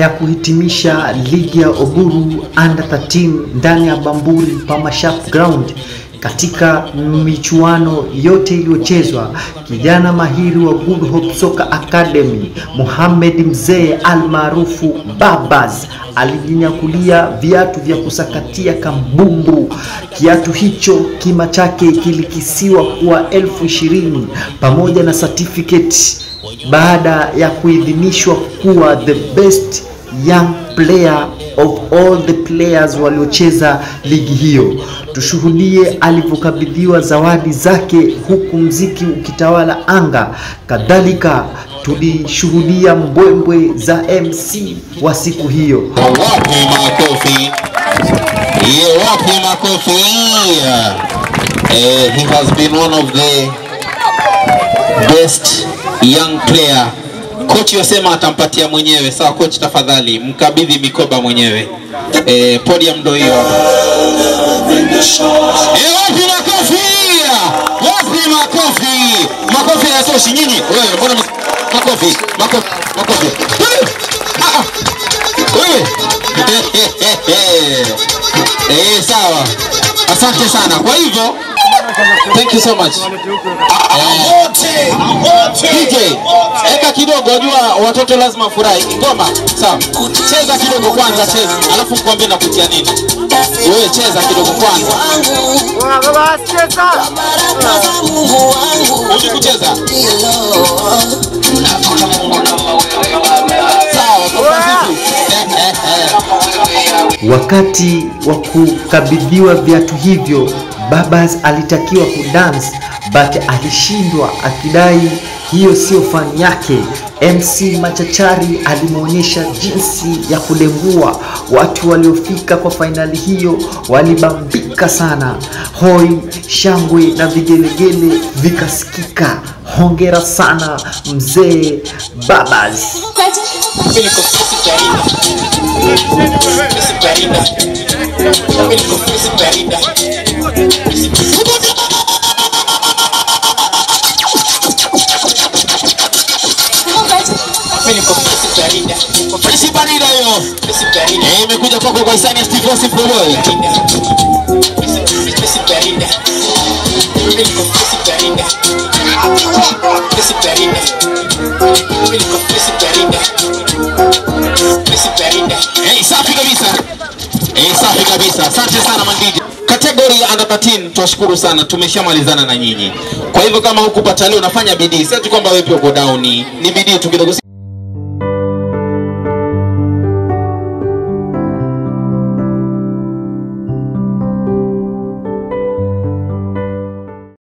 ya kuhitimisha ligi ya OBURU Under 13 ndani ya Bamburi Pamashap Ground, katika michuano yote iliyochezwa, kijana mahiri wa Good Hope Soccer Academy MOHAMMED MZEE almaarufu BABAZ alijinyakulia viatu vya kusakatia kambumbu. Kiatu hicho kima chake kilikisiwa kuwa 20,000 pamoja na certificate baada ya kuidhinishwa kuwa the best young player of all the players waliocheza ligi hiyo. Tushuhudie alivyokabidhiwa zawadi zake huku mziki ukitawala anga. Kadhalika tulishuhudia mbwembwe za MC wa siku hiyo. Wapi makofi? Wapi makofi? He has been one of the best young player. Coach yosema atampatia mwenyewe. Sawa coach, tafadhali mkabidhi mikoba mwenyewe. Podium ndo hiyo. Wapi makofi? Wapi makofi? Makofi ya soshi nyinyi. Wewe mbona makofi? Makofi. Wewe. Sawa. Asante sana. Kwa hivyo thank you so much. DJ, eka kidogo, unajua watoto lazima furahi. Ngoma, sawa. Cheza kidogo kwanza, cheza. Alafu nikwambie nakutia nini. Wewe cheza kidogo kwanza. Baba cheza. Uje kucheza. Wakati wa kukabidhiwa viatu hivyo, BABAZ alitakiwa kudance but alishindwa akidai hiyo sio fani yake. MC machachari alimuonyesha jinsi ya kudengua. Watu waliofika kwa finali hiyo walibambika sana. Hoi, shangwe na vigelegele vikasikika. Hongera sana mzee BABAZ. Imekuja kwako kwa hisani ya Steve Boy. Safi kabisa. Safi kabisa. Asante sana mandiji. Kategori ya Under 13 tunashukuru sana, tumeshamalizana na nyinyi. Kwa hivyo kama hukupata leo unafanya bidii. Sio tu kwamba wewe pia uko down, ni bidii tu kidogo.